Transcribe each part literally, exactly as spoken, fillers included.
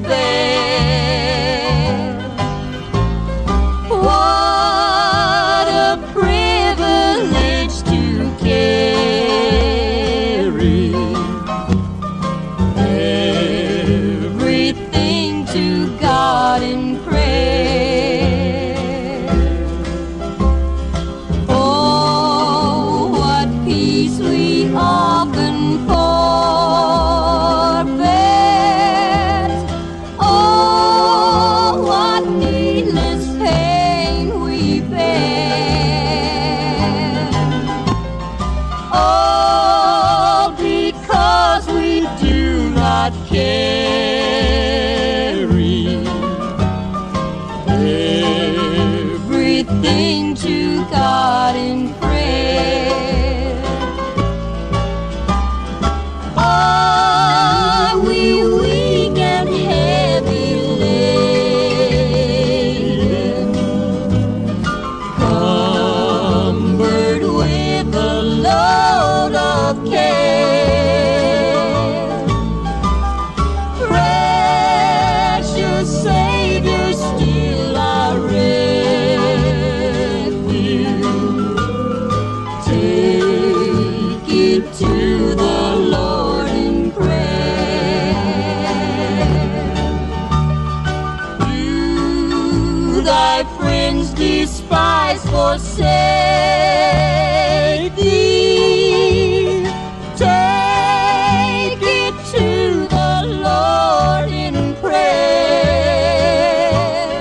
bear. What a privilege to carry everything to God in prayer. Oh, what peace we often forfeit. Oh, what needless pain we bear. All because we do not carry everything to God in prayer. Are we weak and heavy laden, cumbered with a load of care? Precious Savior, still our refuge. Take it to the Lord in prayer. Do thy friends despise, forsake thee? Take it to the Lord in prayer.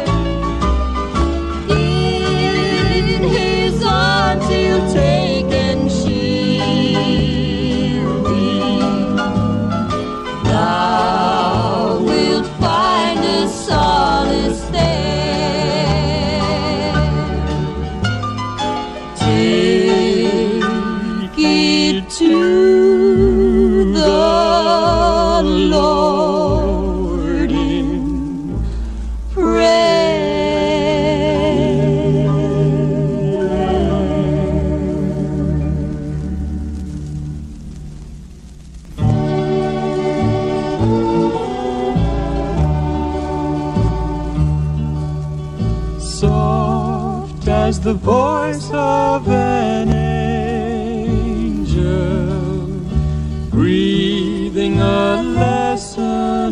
In his arms he'll take and shield thee. Thou wilt find a solace there. Take it to the Lord in prayer. Soft as the voice of an angel, breathing a lesson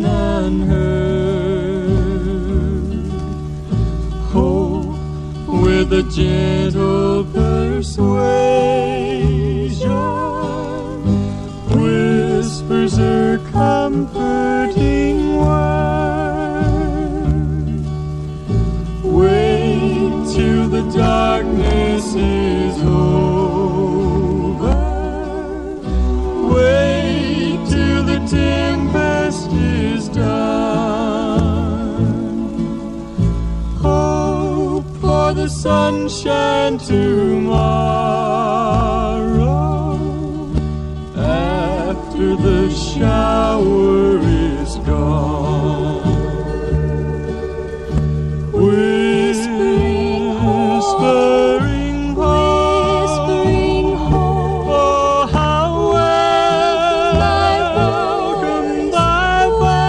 unheard. Hope with a gentle persuasion whispers her comforting word. Wait till the darkness is over. Wait till the tempest is done. Hope for the sunshine tomorrow, after the shower is gone. Whispering hope, whispering hope, oh how welcome thy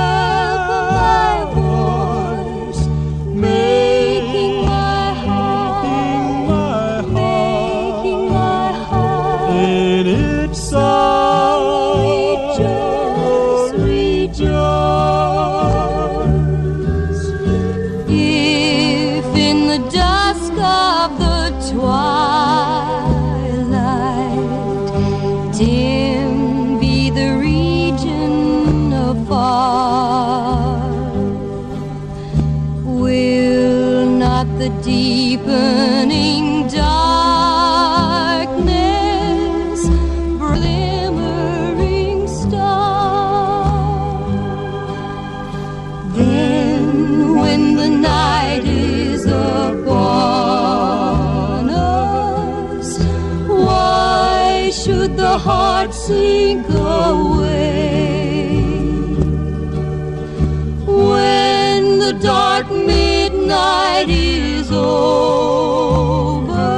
voice, making my heart, making my heart in its song rejoice, rejoice. If in the dusk of the twilight dim be the region afar, will not the deepening darkness glimmering star? Then when the night is upon us, why should the heart sink away? When the dark midnight is over,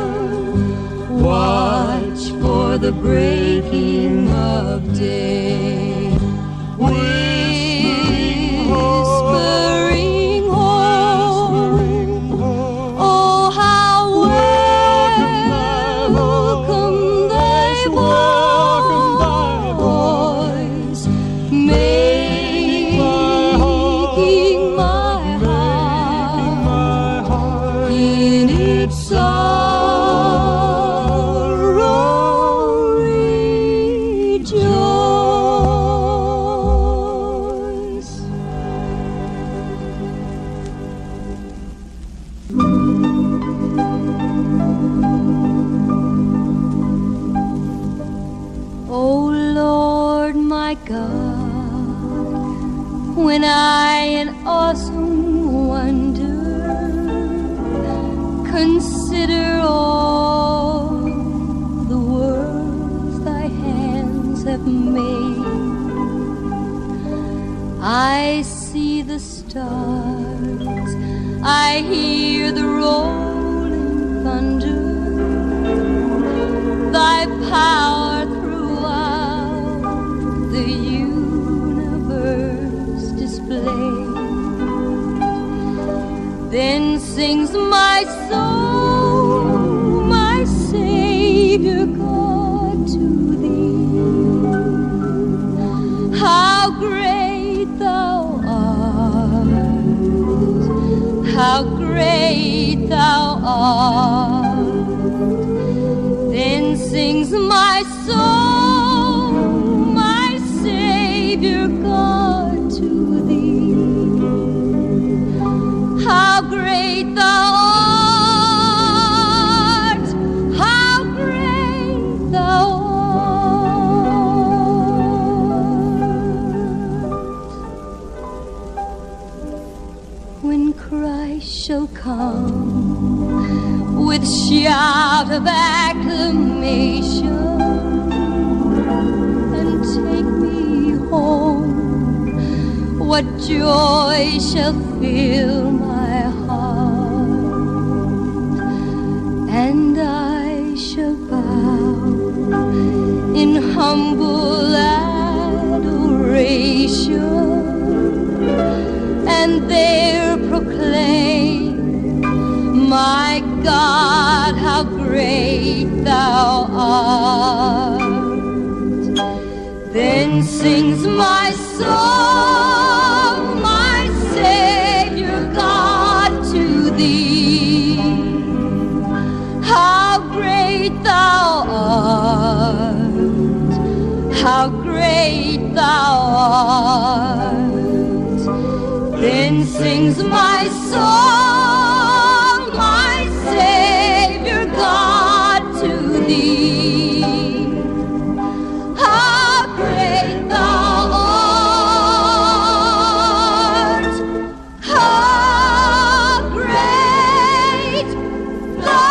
watch for the breaking of day. Whispering hope, God, when I in awesome wonder consider all the worlds thy hands have made, I see the stars, I hear the rolling thunder, thy power throughout the universe displayed. Then sings my soul, my Savior God, to thee. How great thou art, how great thou art. Then sings my soul, my Savior God, to thee. How great thou art, how great thou art. When Christ shall come with shout of acclamation and take me home, what joy shall fill my heart, and I shall bow in humble adoration and there proclaim, my God, how great thou art. Then sings my soul, my Savior God, to thee. How great thou art, how great thou art. Then sings my soul, my Savior God, to thee. How great thou art, how great thou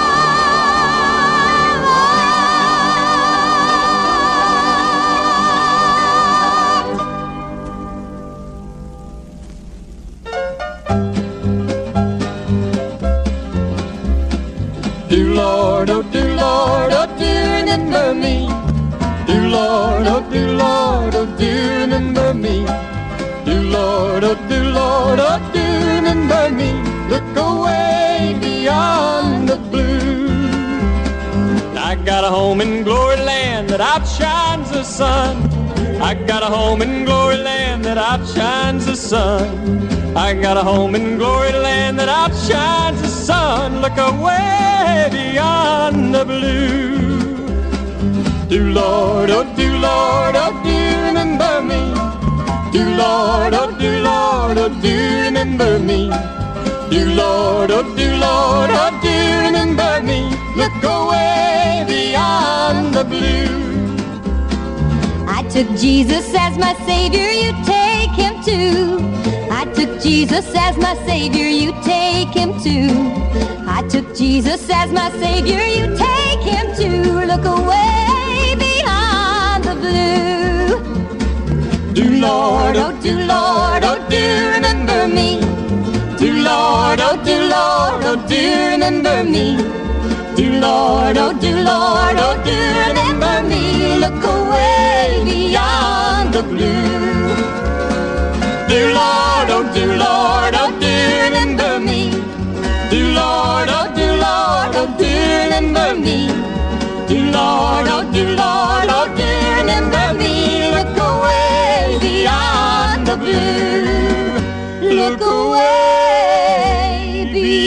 Dear Lord, oh dear Lord, oh dear, remember me. Dear Lord, oh dear Lord, oh dear, remember me. Dear Lord, oh dear Lord, oh dear, remember me. Look away beyond the blue. I got a home in glory land that outshines the sun. I got a home in glory land that outshines the sun. I got a home in glory land that outshines the sun. Look away beyond the blue. Dear Lord, oh dear Lord, oh dear, remember me. Dear Lord, oh dear Lord, oh dear, remember me. Dear Lord, oh dear Lord, oh dear, remember me. Look away beyond the blue. I took Jesus as my Savior, you take him too. I took Jesus as my Savior, you take him too. I took Jesus as my Savior, you take him too. Look away beyond the blue. Dear Lord, oh dear Lord, oh dear, remember me. Dear Lord, oh dear Lord, oh dear, remember me. Dear Lord, oh dear Lord, oh dear, remember me. Look away beyond the blue. Dear Lord, oh dear Lord, oh dear, remember me. Dear Lord, oh dear Lord, oh dear, remember me. Dear Lord, oh dear Lord, oh dear, remember me. Look away beyond the blue. Look away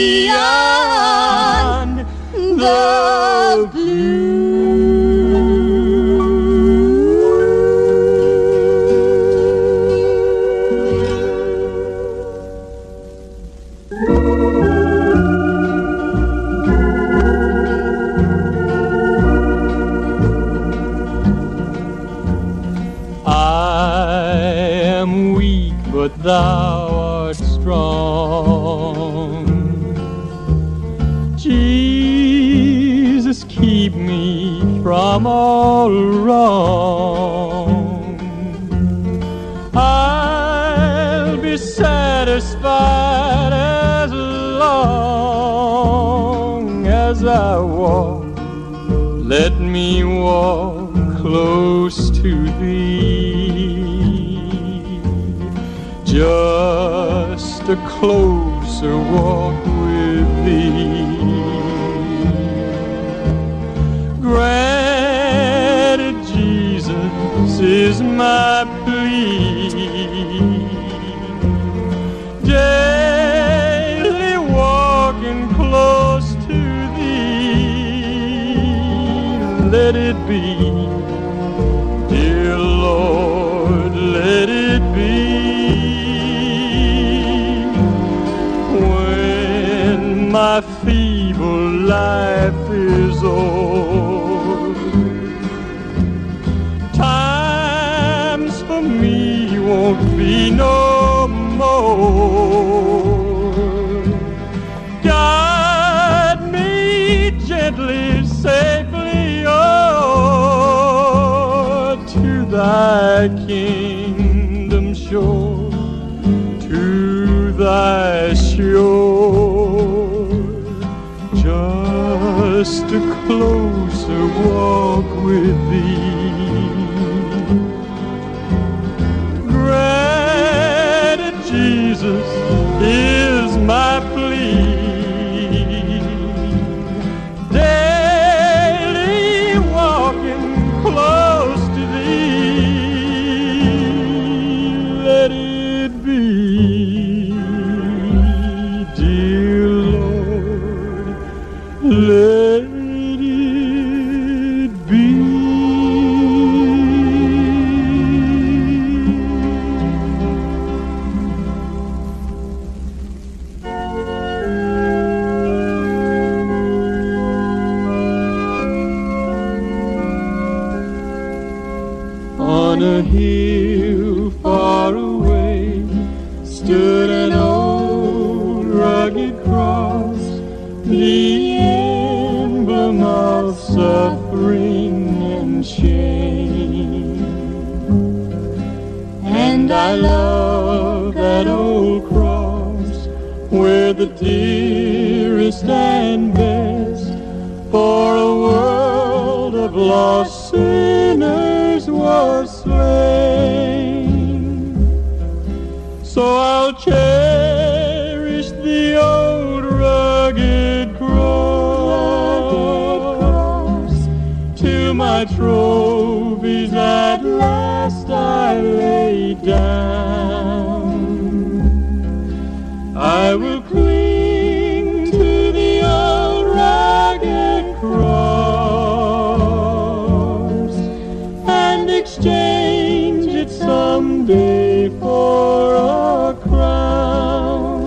beyond the blue. thou art strong. Jesus, keep me from all wrong. I'll be satisfied as long as I walk. Let me walk close to thee. Just a closer walk with thee. Granted, Jesus is my plea. Daily walking close to thee. Let it be, dear Lord, let it be. When my feeble life is o'er, times for me won't be no more. Guide me gently, safely, oh, to thy kingdom shore, to thy shore. Just a closer walk with thee. Granted, Jesus is my plea. Daily walking close to thee. Let it be, dear Lord, let it be. On a hill far away stood an old rugged cross, the emblem of suffering and shame. And I love that old cross, where the dearest and best for a world of lost sinners was slain. So I'll cherish the old rugged cross, till my trophies at last I lay down. I will cling to the old rugged cross and exchange it someday for a crown.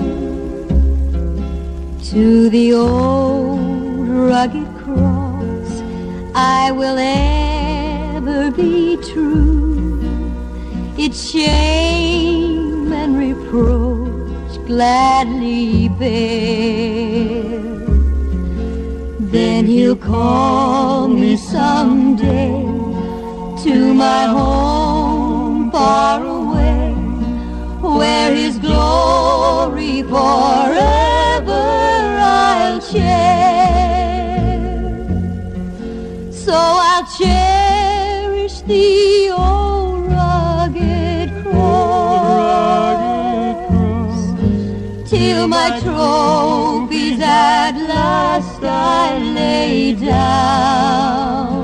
To the old rugged cross I will ever be true. Its shame and reproach gladly bear. Then he'll call me someday to my home far away, where his glory forever I'll share. So I'll cherish the old rugged cross, till my trophies at last I lay down.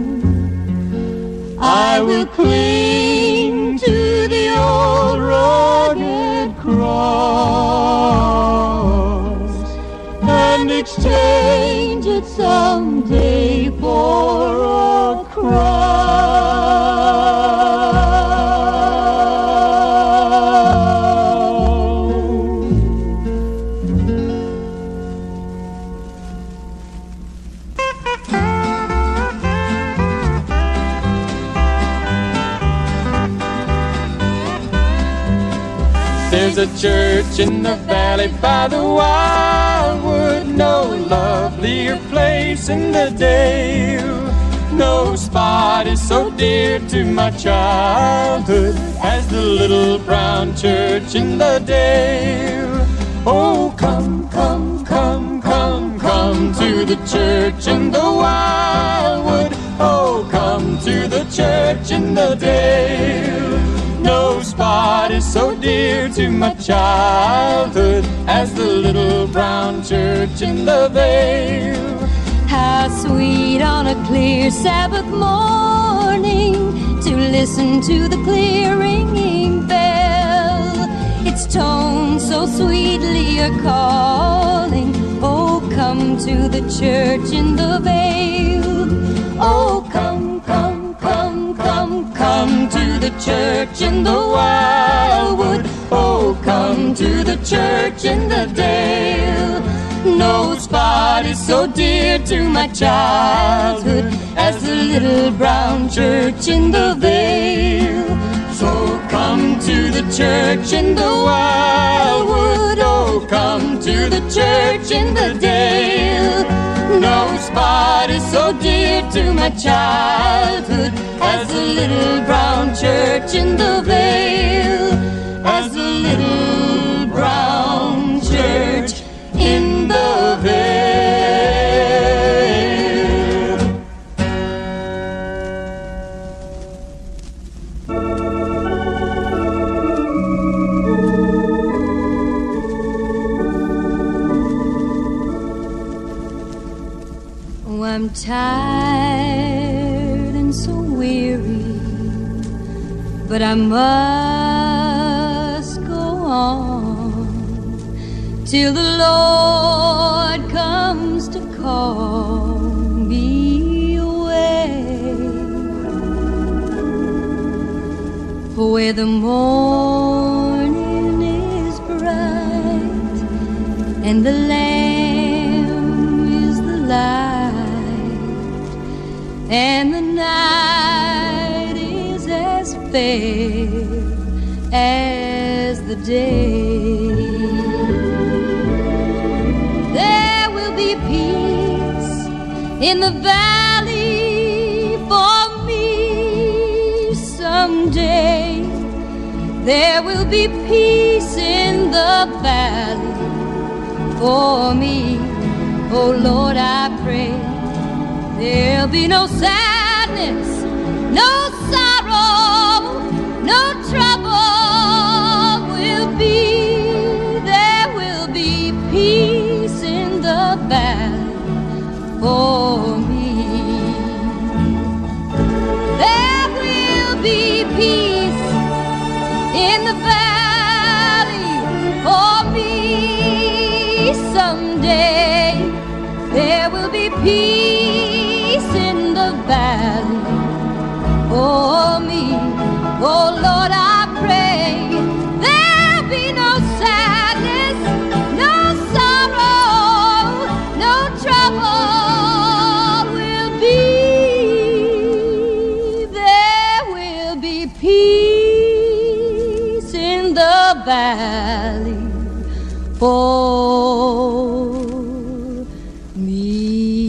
I will cling to the old rugged cross and exchange it someday for a crown. There's a church in the valley by the Wildwood, no lovelier place in the dale. No spot is so dear to my childhood as the little brown church in the dale. Oh, come, come, come, come, come to the church in the Wildwood. Oh, come to the church in the dale. No spot is so dear to my childhood as the little brown church in the vale. How sweet on a clear Sabbath morning to listen to the clear ringing bell. Its tones so sweetly are calling, oh, come to the church in the vale. Oh, come, come, come, come, come to the church in the Wildwood. Oh, come to the church in the dale. No spot is so dear to my childhood as the little brown church in the vale. So come to the church in the Wildwood. Oh, come to the church in the dale. No spot is so dear to my childhood as the little brown church in the vale. As the little brown church in the vale. Oh, I'm tired and so weary, but I must go on till the Lord comes to call me away, where the morning is bright and the Lamb is the light, and the night is as fair as the day. There will be peace in the valley for me someday. There will be peace in the valley for me. Oh Lord, I pray there'll be no sadness, no sorrow, no trouble will be. There will be peace in the valley for me. There will be peace in the valley for me someday. There will be peace in the valley for me. Oh Lord, I pray there'll be no sadness, no sorrow, no trouble will be. There will be peace in the valley for me.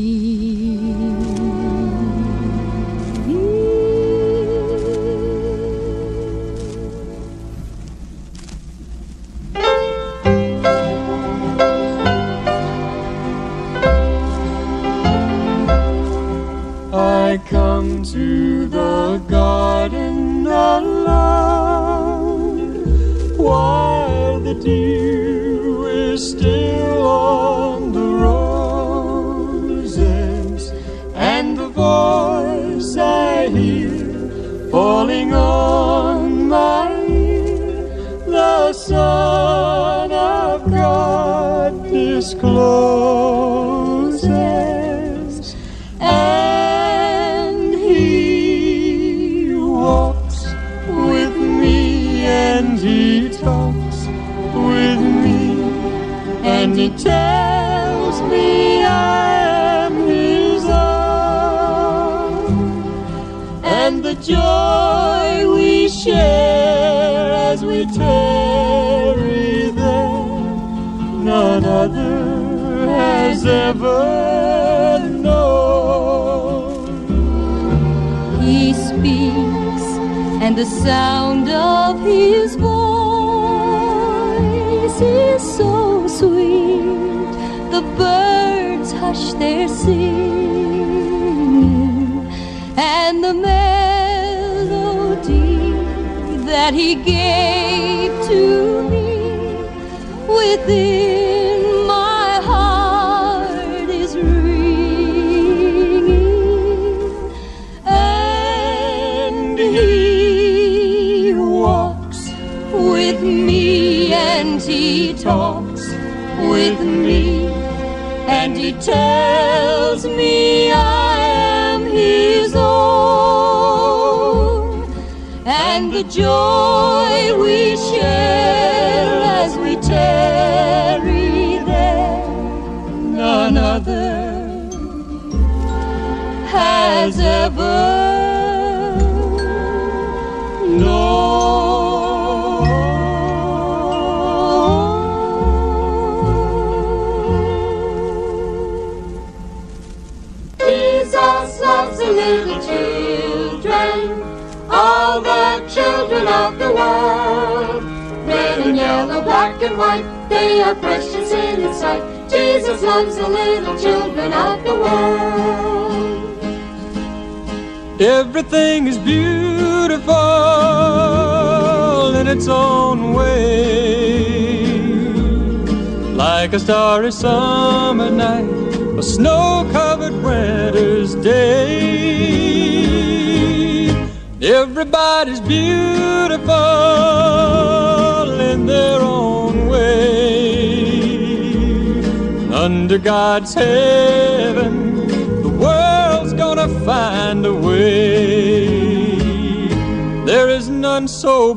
I come to the garden alone while the dew is still on the roses, and the voice I hear falling on my ear, the Son of God discloses, and He walks with me, and He talks with me, and He tells me I am His own, and the joy we share as we tarry other has ever known. He speaks, and the sound of his voice is so sweet, the birds hush their singing, and the melody that he gave to me within my heart is ringing. And he walks with me, and he talks with me, and he tells me I am his own, and the joy we share as we tarry there, none other has ever known. Jesus loves the little children, all the children of the world. Red and yellow, black and white, they are precious in His sight. Jesus loves the little children of the world. Everything is beautiful in its own way, like a starry summer night, a snow-covered winter's day. Everybody's beautiful in their own way. Under God's heaven, the world's gonna find a way. There is none so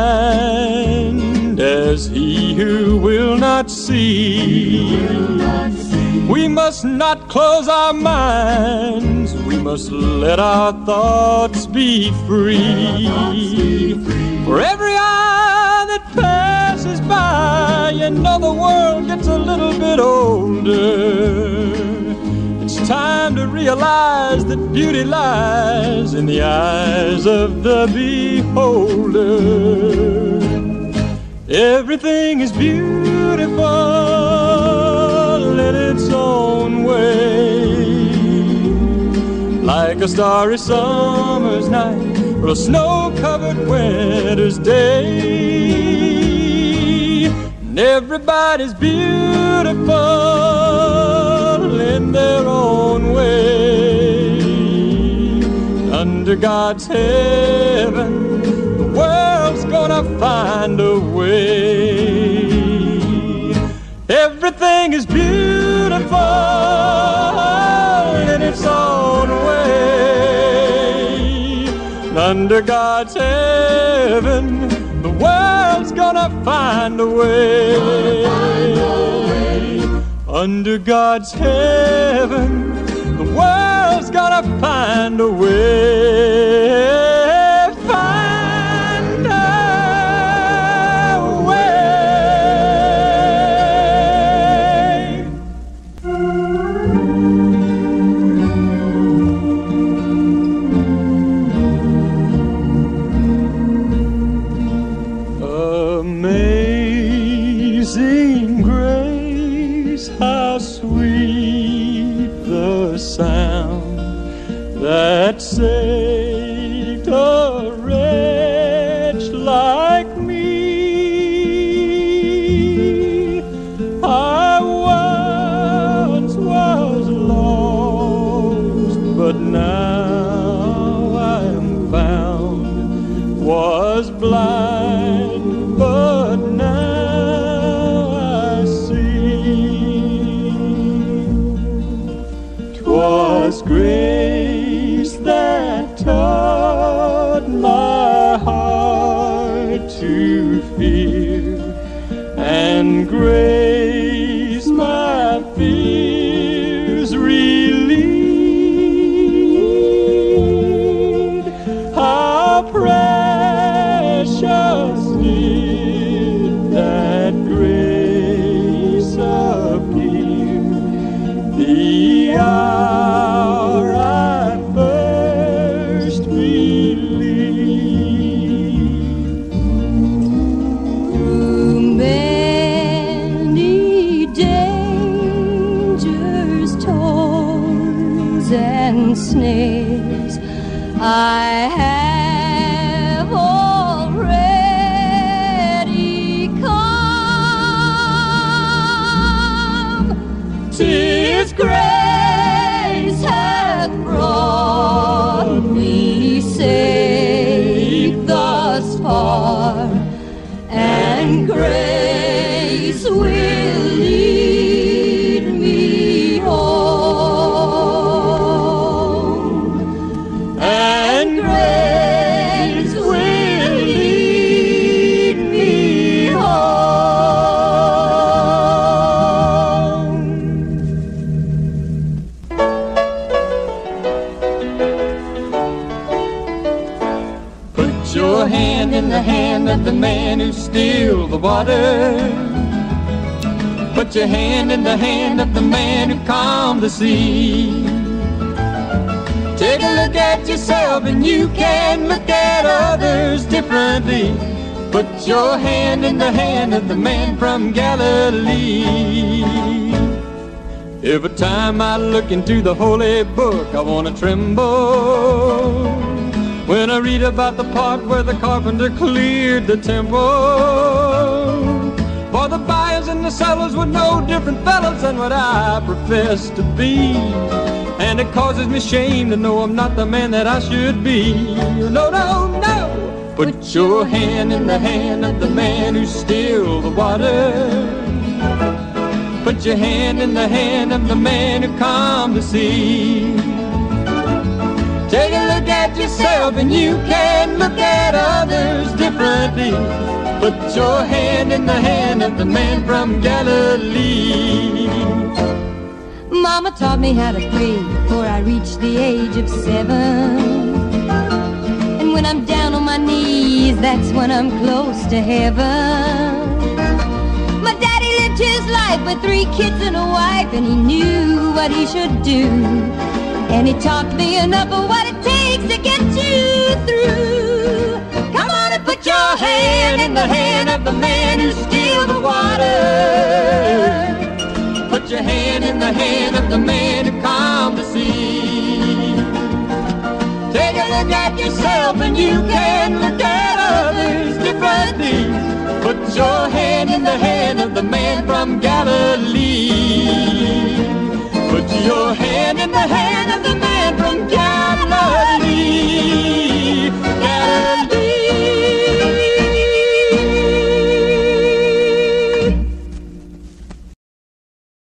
blind as he who will not see. We must not close our minds, we must let our thoughts be free. For every eye that passes by, you know the world gets a little bit older. It's time to realize that beauty lies in the eyes of the beholder. Everything is beautiful in its own way, like a starry summer's night or a snow-covered winter's day. And everybody's beautiful in their own way. Under God's heaven, the world's gonna find a way. Everything is beautiful in its own way. Under God's heaven, the world's gonna find a way. Under God's heaven, the world's gonna find a way. Find a way. Amazing grace, how sweet the sound that saved a wretch like me. I once was lost, but now I am found. Was blind, but now I see. 'Twas grace that taught my heart to fear, and grace my fears relieved. How precious did that grace appear says, I have already come. 'Tis grace hath brought me safe thus far, and grace will lead me home, and grace will lead me home. Put your hand in the hand of the man who stilled the water. Put your hand in the hand of the man who calmed the sea. Take a look at yourself and you can look at others differently. Put your hand in the hand of the man from Galilee. Every time I look into the holy book, I want to tremble when I read about the part where the carpenter cleared the temple. For the buyers and the sellers were no different fellows than what I profess to be, and it causes me shame to know I'm not the man that I should be. No, no, no. Put your hand in the hand of the man who stilled the water. Put your hand in the hand of the man who calmed the sea. Take a look at yourself and you can look at others differently. Put your hand in the hand of the man from Galilee. Mama taught me how to pray before I reached the age of seven. And when I'm down on my knees, that's when I'm close to heaven. My daddy lived his life with three kids and a wife, and he knew what he should do. And he taught me enough of what it takes to get you through. Come on and put your hand in the hand of the man who stilled the water. Put your hand in the hand of the man who calmed the sea. Take a look at yourself and you can look at others differently. Put your hand in the hand of the man from Galilee. Put your hand in the hand of the man from Galilee.